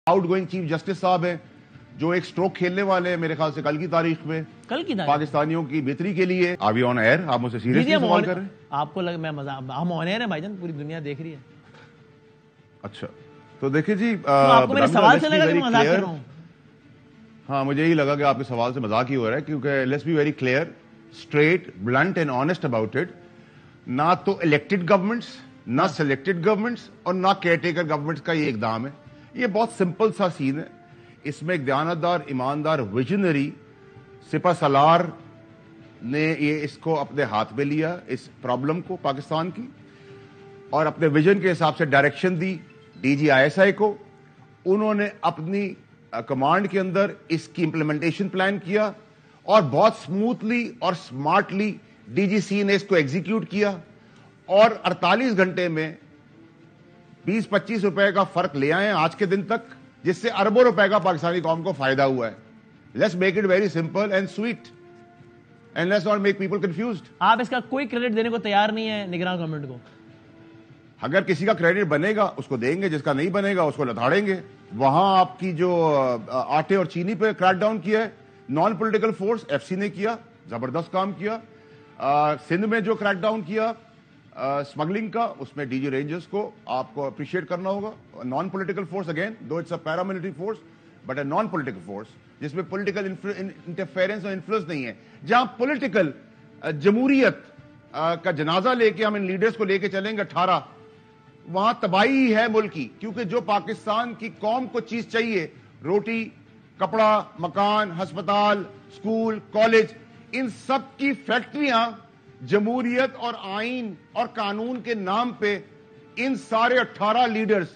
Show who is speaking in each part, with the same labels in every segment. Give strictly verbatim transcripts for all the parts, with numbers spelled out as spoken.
Speaker 1: Out going chief justice صاحب ہیں جو ایک سٹروک کھیلنے والے ہیں میرے خیال سے کل کی تاریخ میں
Speaker 2: کل کی تاریخ
Speaker 1: پاکستانیوں کی بہتری کے لیے. Are we on air? آپ مجھ سے سیریسلی سوال کر رہے ہیں؟
Speaker 2: آپ کو لگ میں مزاق ہم آن ایئر ہیں بھائی جان، پوری دنیا دیکھ رہی ہے.
Speaker 1: اچھا تو دیکھیں جی،
Speaker 2: آپ کو میرے سوال سے لگا کہ میں مزاق کر رہا ہوں؟
Speaker 1: ہاں مجھے یہی لگا کہ آپ کے سوال سے مزاق ہی ہو رہا ہے، کیونکہ let's be very clear, straight, blunt and honest about it. نہ تو الیکٹڈ گورنمنٹس، نہ سلیکٹڈ گورنمنٹس اور نہ کیئر ٹیکر گورنمنٹس کا یہ اقدام ہے. یہ بہت سمپل سا سین ہے. اس میں ایک دیانتدار، ایماندار، ویژنری سپہ سالار نے یہ اس کو اپنے ہاتھ میں لیا، اس پرابلم کو پاکستان کی، اور اپنے ویژن کے حساب سے ڈائریکشن دی D G I S I کو. انہوں نے اپنی کمانڈ کے اندر اس کی امپلیمنٹیشن پلان کیا اور بہت سموتھلی اور سمارٹلی ڈی جی سی نے اس کو ایگزیکیوٹ کیا، اور اڑتالیس گھنٹے میں بیس پچیس روپے کا فرق لے آئے ہیں آج کے دن تک، جس سے اربوں روپے کا پاکستانی قوم کو فائدہ ہوا ہے. Let's make it very simple and sweet and let's not make people confused.
Speaker 2: آپ اس کا کوئی کریڈٹ دینے کو تیار نہیں ہے نگراں گورنمنٹ کو؟
Speaker 1: اگر کسی کا کریڈٹ بنے گا اس کو دیں گے، جس کا نہیں بنے گا اس کو لتاڑیں گے. وہاں آپ کی جو آٹے اور چینی پہ کریک ڈاؤن کیا ہے non political force F C نے کیا، زبردست کام کیا. سندھ میں جو کریک ڈاؤن کیا اسمگلنگ کا، اس میں ڈی جی رینجرز کو آپ کو اپریشیٹ کرنا ہوگا. نان پولیٹیکل فورس اگین دو it's a paramilitary force but a non political force, جس میں پولیٹیکل انٹرفیئرنس اور انفلوئنس نہیں ہے. جہاں پولیٹیکل جمہوریت کا جنازہ لے کے ہم ان لیڈرز کو لے کے چلیں گے اٹھارہ، وہاں تباہی ہے ملک کی. کیونکہ جو پاکستان کی قوم کو چیز چاہیے، روٹی، کپڑا، مکان، ہسپتال، اسکول، کالج، ان سب کی فیکٹریاں جمہوریت اور آئین اور قانون کے نام پہ ان سارے اٹھارہ لیڈرز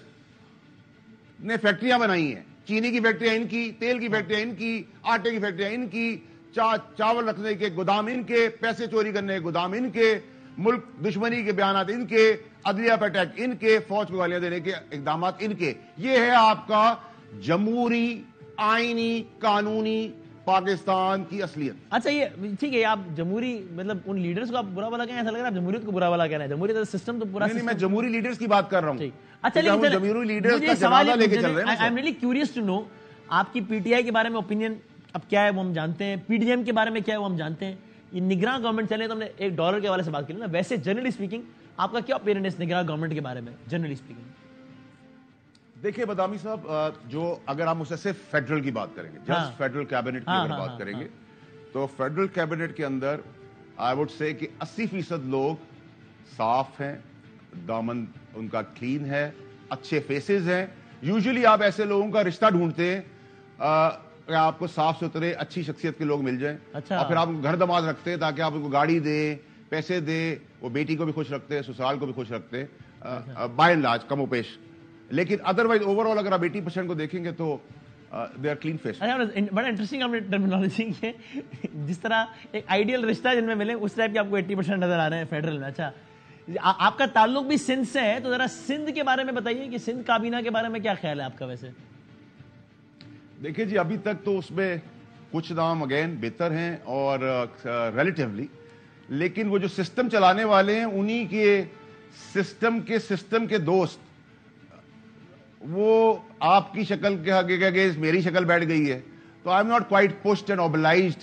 Speaker 1: نے فیکٹریاں بنائی ہیں. چینی کی فیکٹریاں ان کی، تیل کی فیکٹریاں ان کی، آٹے کی فیکٹریاں ان کی، چاول رکھنے کے گودام ان کے، پیسے چوری کرنے کے گودام ان کے، ملک دشمنی کے بیانات ان کے، عدلیہ پہ اٹیک ان کے، فوج کو گالیاں دینے کے اقدامات ان کے. یہ ہے آپ کا جمہوری، آئینی، قانونی پاکستان کی اصلیت.
Speaker 2: اچھا یہ ٹھیک ہے، آپ جمہوری مطلب ان لیڈرز کو آپ برا بھلا کہہ رہے ہیں، ایسا لگ رہا ہے آپ جمہوریت کو برا بھلا کہہ رہے ہیں. جمہوریت سسٹم تو پورا
Speaker 1: نہیں، میں جمہوری لیڈرز کی بات کر رہا ہوں.
Speaker 2: اچھا لیکن
Speaker 1: جمہوری لیڈرز کا جنازہ لے کے چل رہے ہیں.
Speaker 2: I am really curious to know آپ کی پی ٹی آئی کے بارے میں اوپینین اب کیا ہے وہ ہم جانتے ہیں، پی ڈی ایم کے بارے میں کیا ہے وہ ہم جانتے ہیں. یہ نگراں گورنمنٹ چلے تو ہم نے ایک ڈالر کے حوالے سے بات کی نا. ویسے جنرلی اسپیکنگ آپ کا کیا اوپینین ہے اس نگراں گورنمنٹ کے بارے میں جنرلی اسپیکنگ؟
Speaker 1: دیکھیے بدامی صاحب، جو اگر ہم اسے صرف فیڈرل کی بات کریں گے، جسٹ فیڈرل کیبنٹ کی اگر بات کریں گے، تو فیڈرل کیبنٹ کے اندر آئی وڈ سے کہ اسی فیصد لوگ صاف ہیں، دامن ان کا کلین ہے، اچھے فیسز ہیں. یوزلی آپ ایسے لوگوں کا رشتہ ڈھونڈتے ہیں کہ آپ کو صاف ستھرے اچھی شخصیت کے لوگ مل جائیں، اور پھر آپ گھر دماد رکھتے ہیں تاکہ آپ ان کو گاڑی دیں، پیسے دیں، وہ بیٹی کو بھی خوش رکھتے ہیں، سسرال کو بھی خوش رکھتے ہیں بائی اینڈ لارج، کم و بیش. لیکن ادروائز اوور آل اگر آپ ایٹی پرسینٹ کو دیکھیں گے تو دے آر کلین فیس.
Speaker 2: بڑا انٹرسٹنگ آپ نے ٹرمینالوجی ہے، جس طرح ایک آئیڈیل رشتہ جن میں ملے اس ٹائپ کے آپ کو ایٹی پرسینٹ نظر آ رہے ہیں فیڈرل میں. اچھا آپ کا تعلق بھی سندھ سے ہے، تو ذرا سندھ کے بارے میں بتائیے کہ سندھ کابینہ کے بارے میں کیا خیال ہے آپ کا؟ ویسے
Speaker 1: دیکھیں جی، ابھی تک تو اس میں کچھ نام اگین بہتر ہیں اور ریلیٹیولی، لیکن وہ جو سسٹم چلانے والے ہیں انہی کے سسٹم کے سسٹم کے دوست، وہ آپ کی شکل کے آگے میری شکل بیٹھ گئی ہے. تو I am not quite pushed and obliged.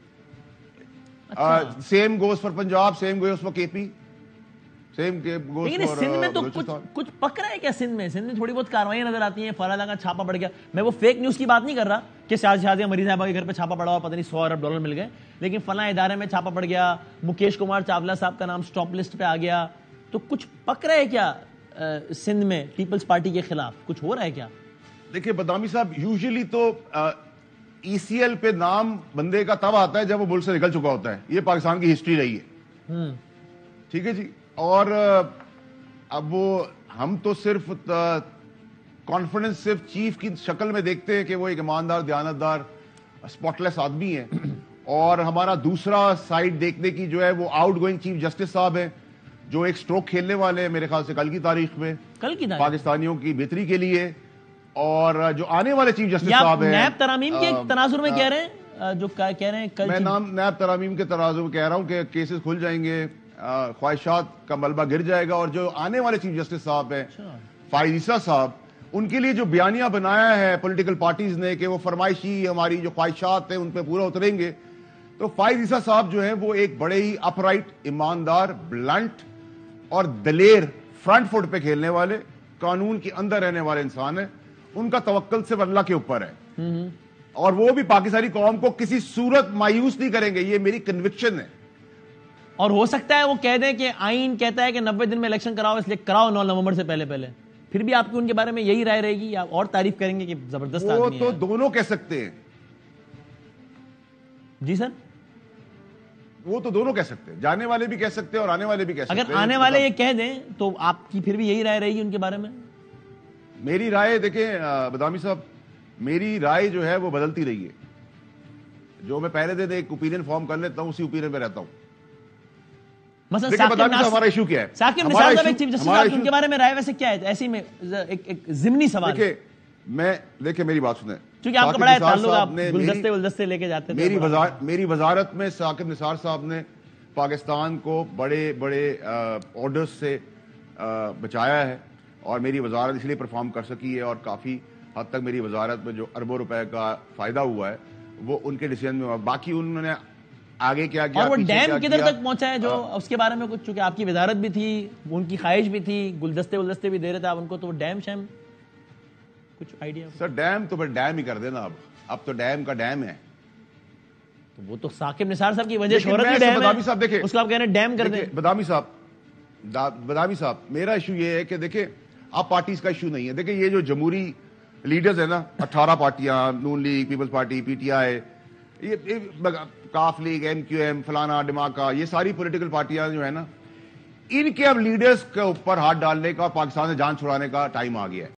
Speaker 1: Same goes for Punjab, same goes for K P, same goes for
Speaker 2: Sindh میں تو کچھ کچھ پک رہا ہے کیا؟ سندھ میں سندھ میں تھوڑی بہت کاروائیاں نظر آتی ہیں، فلاں کا چھاپا پڑ گیا. میں وہ فیک نیوز کی بات نہیں کر رہا کہ شازیہ مریض صاحبہ کے گھر پہ چھاپا پڑا ہوا، پتہ نہیں سو ارب ڈالر مل گئے، لیکن فلاں ادارے میں چھاپا پڑ گیا، مکیش کمار چاولہ صاحب کا نام سٹاپ لسٹ پہ آ گیا. تو کچھ پک رہا ہے کیا سندھ میں پیپلز پارٹی کے خلاف؟ کچھ ہو رہا ہے کیا؟
Speaker 1: دیکھیے بدامی صاحب، یوزلی تو ای سی ایل پہ نام بندے کا تب آتا ہے جب وہ ملک سے نکل چکا ہوتا ہے. یہ پاکستان کی ہسٹری رہی ہے، ٹھیک ہے جی. اور اب وہ ہم تو صرف کانفیڈنس صرف چیف کی شکل میں دیکھتے ہیں کہ وہ ایک ایماندار، دیانتدار، اسپاٹلیس آدمی ہے، اور ہمارا دوسرا سائڈ دیکھنے کی جو ہے وہ آؤٹ گوئنگ چیف جسٹس صاحب ہیں جو ایک سٹروک کھیلنے والے ہیں میرے خیال سے کل کی تاریخ میں
Speaker 2: کل کی
Speaker 1: پاکستانیوں کی بہتری کے لیے. اور جو آنے والے چیف جسٹس صاحب ہیں،
Speaker 2: نیب ترامیم کے تناظر میں کہہ رہے ہیں، جو کہہ رہے ہیں کل
Speaker 1: میں نام نیب ترامیم کے تناظر میں کہہ رہا ہوں کہ کیسز کھل جائیں گے، خواہشات کا ملبہ گر جائے گا. اور جو آنے والے چیف جسٹس صاحب ہیں فائز عیسیٰ صاحب، ان کے لیے جو بیانیہ بنایا ہے پولیٹیکل پارٹیز نے کہ وہ فرمائشی ہماری جو خواہشات ہیں ان پہ پورا اتریں گے، تو فائز عیسیٰ صاحب جو ہیں وہ ایک بڑے ہی اپ رائٹ، ایماندار، بلنٹ اور دلیر، فرنٹ فٹ پہ کھیلنے والے، قانون کے اندر رہنے والے انسان ہیں. ان کا توکل صرف اللہ کے اوپر ہے، اور وہ بھی پاکستانی قوم کو کسی صورت مایوس نہیں کریں گے. یہ میری کنوکشن ہے.
Speaker 2: اور ہو سکتا ہے وہ کہہ دیں کہ آئین کہتا ہے کہ نبے دن میں الیکشن کراؤ، اس لیے کراؤ نو نومبر سے پہلے پہلے، پھر بھی آپ کی ان کے بارے میں یہی رائے رہے گی یا اور تعریف کریں گے کہ زبردست
Speaker 1: وہ
Speaker 2: آدمی
Speaker 1: تو
Speaker 2: ہے؟
Speaker 1: دونوں کہہ سکتے ہیں.
Speaker 2: جی سر،
Speaker 1: وہ تو دونوں کہہ سکتے ہیں، جانے والے بھی کہہ سکتے ہیں اور آنے والے بھی کہہ سکتے ہیں.
Speaker 2: اگر آنے والے یہ کہہ دیں تو آپ کی پھر بھی یہی رائے رہے گی ان کے بارے میں؟
Speaker 1: میری رائے دیکھیں بدامی صاحب، میری رائے جو ہے وہ بدلتی رہی ہے. جو میں پہلے دن ایک اوپینین فارم کر لیتا ہوں اسی اوپینین میں رہتا ہوں.
Speaker 2: مثلا
Speaker 1: دیکھیں بدامی صاحب، ہمارا ایشو کیا ہے؟
Speaker 2: ثاقب
Speaker 1: ہمارا
Speaker 2: نثار صاحب ایک
Speaker 1: issue-
Speaker 2: چیف جسٹس
Speaker 1: ہمارا
Speaker 2: صاحب ان
Speaker 1: issue-
Speaker 2: کے بارے میں رائے ویسے کیا ہے؟ ایسی میں ایک ایک ضمنی سوال،
Speaker 1: دیکھیں میں دیکھیں میری بات سنیں.
Speaker 2: کیونکہ آپ کا
Speaker 1: ثاقب
Speaker 2: بڑا
Speaker 1: نثار
Speaker 2: تعلق، آپ
Speaker 1: صاحب نے
Speaker 2: گلدستے
Speaker 1: میری-
Speaker 2: ولدستے لے کے جاتے تھے.
Speaker 1: میری وزارت میری وزارت میں ثاقب نثار صاحب نے پاکستان کو بڑے بڑے آرڈرز سے آ، بچایا ہے، اور میری وزارت اس لیے پرفارم کر سکی ہے، اور کافی حد تک میری وزارت میں جو اربوں روپے کا فائدہ ہوا ہے وہ ان کے ڈیسیژن میں ہوا. باقی انہوں نے آگے کیا کیا،
Speaker 2: اور وہ
Speaker 1: پیچھے
Speaker 2: ڈیم
Speaker 1: کیا
Speaker 2: کدھر
Speaker 1: کیا.
Speaker 2: تک پہنچا ہے جو اس کے بارے میں کچھ، چونکہ آپ کی وزارت بھی تھی، ان کی خواہش بھی تھی، گلدستے ولدستے بھی دے رہے تھے آپ ان کو، تو وہ ڈیم شیم کچھ آئیڈیا؟
Speaker 1: سر ڈیم تو پھر ڈیم ہی کر دینا. اب اب تو ڈیم کا ڈیم ہے.
Speaker 2: تو وہ تو ثاقب نثار صاحب کی وجہ
Speaker 1: لیکن
Speaker 2: شہرت
Speaker 1: میں
Speaker 2: کی
Speaker 1: سے
Speaker 2: ڈیم
Speaker 1: بدامی صاحب
Speaker 2: ہے،
Speaker 1: دیکھیں-
Speaker 2: اس کو آپ کہہ رہے ہیں ڈیم کر دیں.
Speaker 1: دیکھیں بدامی صاحب دا- بدامی صاحب میرا ایشو یہ ہے کہ دیکھیں آپ پارٹیز کا ایشو نہیں ہے. دیکھیں یہ جو جمہوری لیڈرز ہیں نا، اٹھارہ پارٹیاں، Noon League, Peoples Party, P T I, یہ Qaf league, M Q M, فلانا ڈماکا، یہ ساری پولیٹیکل پارٹیاں جو ہے نا، ان کے اب لیڈرز کے اوپر ہاتھ ڈالنے کا، پاکستان سے جان چھڑانے کا ٹائم آ گیا ہے.